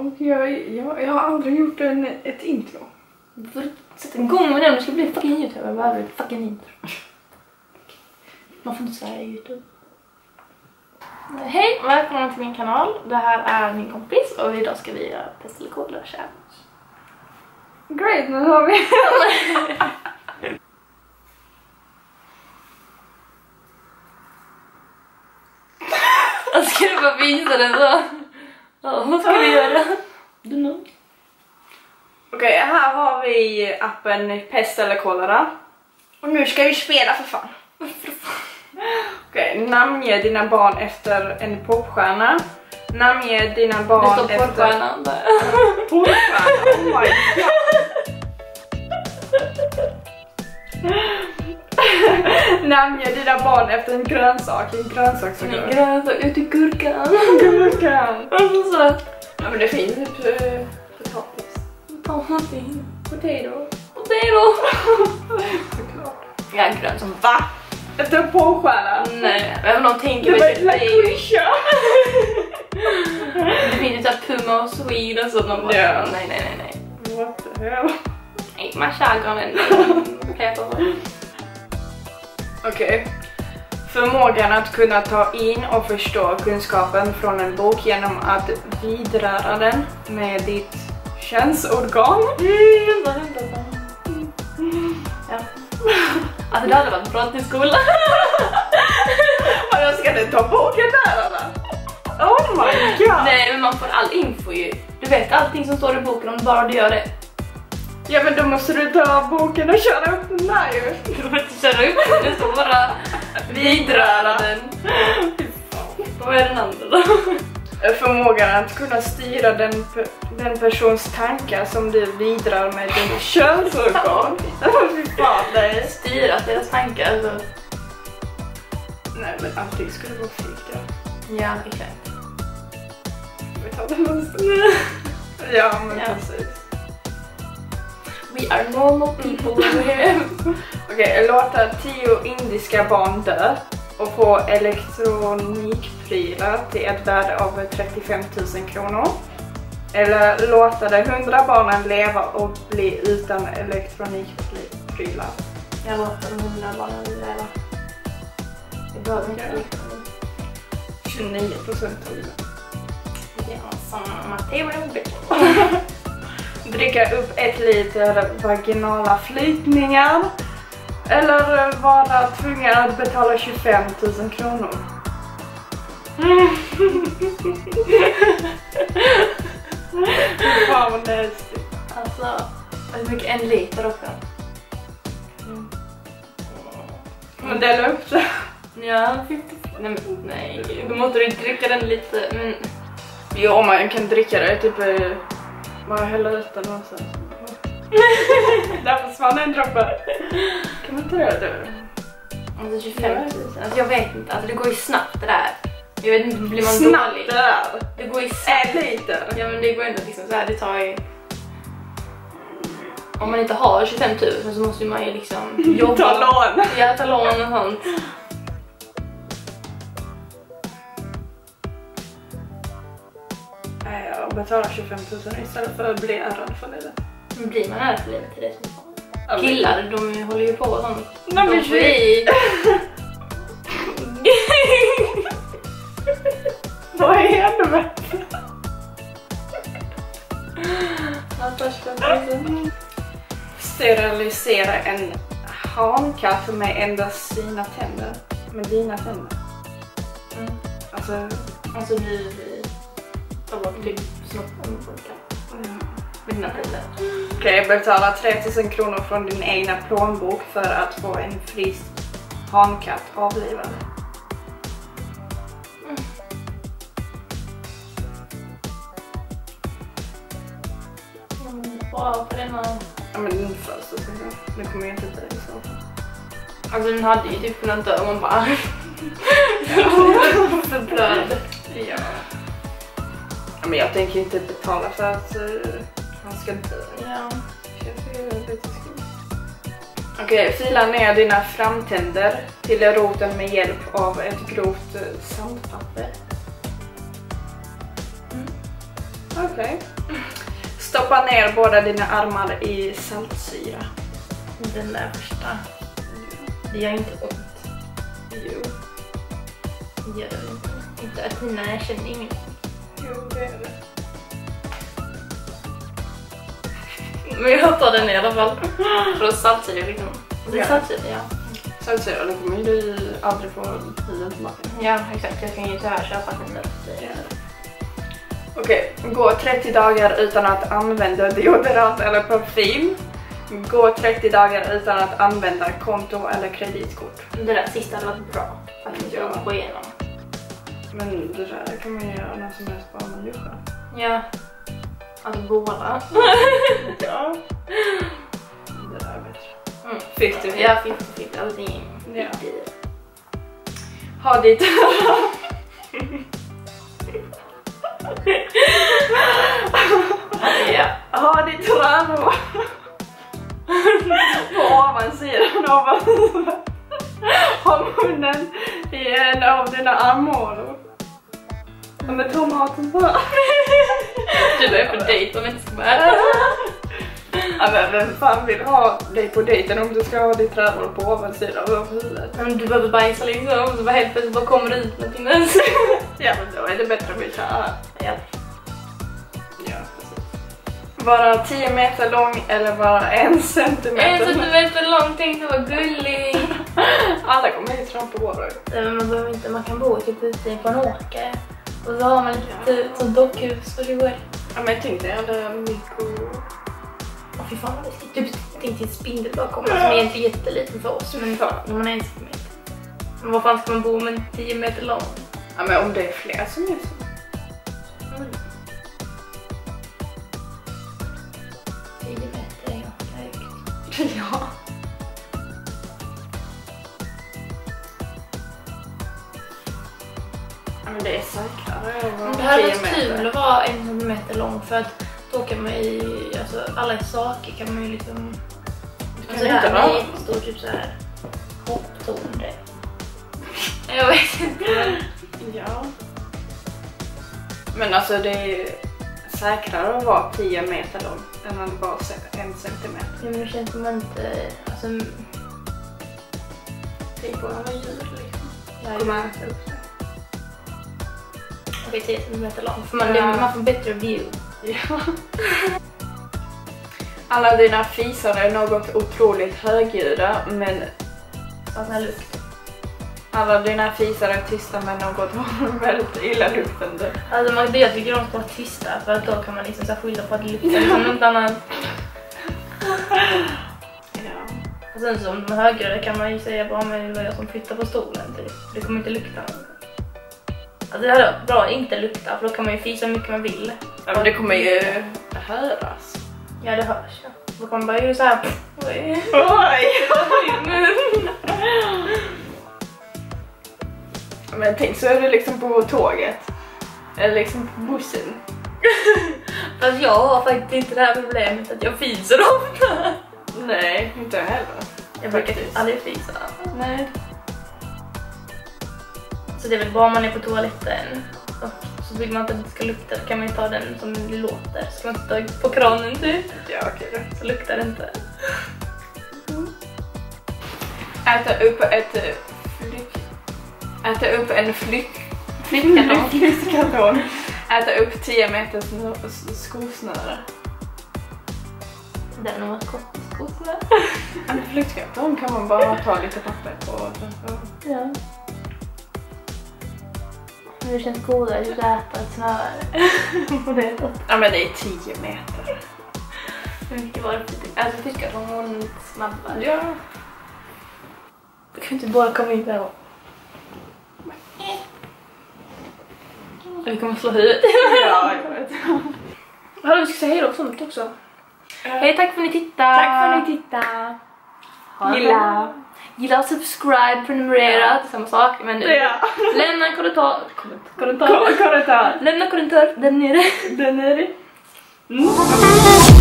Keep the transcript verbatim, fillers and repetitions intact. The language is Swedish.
Och jag, jag, jag har aldrig gjort en, ett intro. Du får sätta igång med den, du ska bli fucking YouTuber. Jag behöver ett fucking intro. Man får inte säga YouTube. Hej, välkomna till min kanal. Det här är min kompis och idag ska vi göra pest eller kolera challenge. Great, nu har vi... Jag ska du bara visa den så? Ja, vad ska vi göra? Du know. Okej, okay, här har vi appen Pest eller kolera. Och nu ska vi spela för fan. Okej, okay, namnge dina barn efter en popstjärna. Namnge dina barn efter... Det står popstjärna där. Popstjärna, oh my god. Namnge dina barn efter en grönsak. En grönsak så en grönsak, ut i gurkan. Gurkan. Alltså så. Ja men det finns typ uh, potatis. Potatis. Potato. Potato. Såklart. Ja, grön som va? Efter en påstjärna. Nej, men de tänker det väl var det är ju... Det finns ju såhär Puma och Swede och så. De bara, yeah. nej, nej, nej, nej. What the hell? Nej, man kägar en petar. Okej. Förmågan att kunna ta in och förstå kunskapen från en bok genom att vidröra den med ditt könsorgan. Ja. Alltså det hade varit bra till skolan. Och jag ska inte ta boken där eller? Oh my god. Nej, men man får all info ju. Du vet allting som står i boken om bara du gör det. Ja men då måste du ta boken och köra upp den där ju. Du får inte köra upp den, du står bara vidröra den. Vad är den andra då? Förmågan att kunna styra den, den persons tankar som du vidrar med din könsorgan. Fy fan, nej. Styra deras tankar alltså. Nej men allting skulle vara fint ja. Ja, exakt. Vi tar den någonstans. Ja men ja. Precis. We are normal people here. Okej, okay, låta tio indiska barn dö och få elektronikprylar till ett värde av trettiofem tusen kronor. Eller låta de hundra barnen leva och bli utan elektronikprylar. Jag låter de hundra barnen leva. Det behöver inte elektronik. tjugonio procent av det. Det är samma teori. Dricka upp ett liter vaginala flytningar. Eller vara tvungen att betala tjugofem tusen kronor. Fan vad nästigt. Alltså, hur mycket en liter också? Mm. Men dela upp det. Ja, femtio. Nej, nej, då måste du dricka den lite. Men... Jo, man kan dricka det typ bara hälla ut den och så. Där försvann en droppe. Kan man inte göra det? Alltså tjugofem tusen. Alltså jag vet inte. Alltså det går ju snabbt det där. Jag vet inte, blir man snabbt dålig? Det där? Det går ju snabbt. En liter? Ja men det går inte liksom så här. Det tar ju... Om man inte har tjugofem tusen så måste man ju liksom jobba. Ta lån. Ja, ta lån och sånt. Jag betalar tjugofem tusen istället för att bli ärad för det. Men blir man ärad för det till det som fan? Killar, de håller ju på och sånt. Nej men vi... Vad är helvete? Sterilisera en hankatt med endast sina tänder. Med dina tänder. Mm. Alltså... Alltså du... Ta bort typ snoppen på katt. Med dina tänder. Okej, okay, betala tre tusen kronor från din egna plånbok för att få en frisk hankatt avlivad. Mm. Bra för denna... Ja men den första så den kommer ju inte dö i så fall. Alltså den hade ju typ kunnat dö om man bara... Förblöd. Ja. Ja. Men jag tänker inte betala för att uh, han ska dö. Ja. Okej, okay, fila ner dina framtänder till roten med hjälp av ett grovt uh, sandpapper. Mm. Okej. Okay. Stoppa ner båda dina armar i saltsyra. Den där första. Det gör inte ont. Jo. Det gör det inte. Inte att mina, jag känner ingenting. Jo, det är det. Men jag tar den i alla fall. För att saltsyra liksom. Det är Ja. saltsyra, ja. Saltsyra, det kommer du aldrig få tiden tillbaka. Ja, exakt. Jag kan ju tyvärr köpa den där. Ja. Okej, gå trettio dagar utan att använda deodorant eller parfym. Gå trettio dagar utan att använda konto eller kreditkort. Det där sista hade varit bra. Faktiskt, Ja. att gå igenom. Men det där kan man göra när som helst bara man duschar. Ja. Alltså båda. Ja. Det där är bättre. Mm. femtio. Ja, femtio femtio. Allting. Ja. Ha ditt... Ja. Ha ditt rannhår på ovansidan av huvudet. Ha munnen i en av dina armhålor. Med tomaten på. Du är på dejt om jag inte ska vara. Ja, men vem fan vill ha dig på dejten om du ska ha ditt rannhår på ovansidan av huvudet? Men du behöver bajsa liksom, så bara helt plötsligt bara kommer det ut någonting där. Ja, men då är det bättre att vi tar. Ja. Ja, precis. Vara tio meter lång eller vara en centimeter En centimeter lång, tänkte vara gullig. Alla kommer ju trampa på dig. Men man behöver inte, man kan bo typ ute på en åker. Och så har man lite som dockhus för sig själv. Ja, men jag tänkte alla mikro... Åh fy fan vad läskigt. Typ tänkte en spindel bara komma som är inte jätteliten för oss. Men när man är en centimeter. Men vad fan ska man bo med en tio meter lång? Ja, men om det är fler som är så. Mm. tio meter är ganska högt. Ja. Ja, men det är säkrare att vara Men det hade tio varit kul meter. att vara en centimeter lång för att då kan man ju, alltså alla saker kan man ju liksom... Du Alltså kan det inte här vara... med jättestor typ såhär hopptorn det. Jag vet inte. Ja. Men alltså det är säkrare att vara tio meter lång än att vara en centimeter. Ja, men det känns som man inte, alltså... Tänk på alla djur liksom. Jag Kommer är äta upp sig. okej, tio centimeter lång. För man, Ja. man får bättre view. Ja. Alla dina fisar är något otroligt högljudda, men Saknar lukt. alla dina fisar är tysta med något väldigt illaluktande. Alltså man, det jag tycker om att vara tysta för att då kan man liksom så här skylla på att lukta som något annat. Ja. Och sen så om de är högre kan man ju säga bara men det var jag som flyttade på stolen typ. Det kommer inte lukta. Alltså det hade varit bra att inte lukta för då kan man ju fisa hur mycket man vill. Ja, men det kommer ju höras. Ja, det hörs ja. Då kommer man bara göra såhär. Oj. Oj! Men tänk så är det liksom på tåget. Eller liksom på bussen. Fast jag har faktiskt inte det här problemet att jag fiser ofta. Nej, inte jag heller. Jag brukar aldrig fisa. Nej. Så det är väl bara om man är på toaletten och så vill man inte att det ska lukta, då kan man ju ta den som det låter. Ska man ta på kranen typ, Ja, okej då. så luktar det inte. Äta upp ett flyck... Äta upp en flyck... Flyttkartong. Flyttkartong. Äta upp tio meter snö- s- skosnöre. Den har varit kort skosnöre. En flyttkartong kan man bara ta lite papper på. Ja. Men det känns godare att äta ett snöre. Och det är gott. Ja, men det är tio meter. Hur mycket var det för alltså flyttkartong var lite snabbare. Ja. Du kan inte bara komma in där och... Vi kommer slå huvudet. Ja, jag vet. Hallå, vi ska säga hej då sånt också. Hej, tack för att ni tittade. Tack för att ni tittade. Gilla. Gilla, subscribe, prenumerera. Ja. Det är samma sak. Men Ja. lämna en kommentar. Kommentar. Kommentar. Lämna kommentar där nere. Den är det. Mm.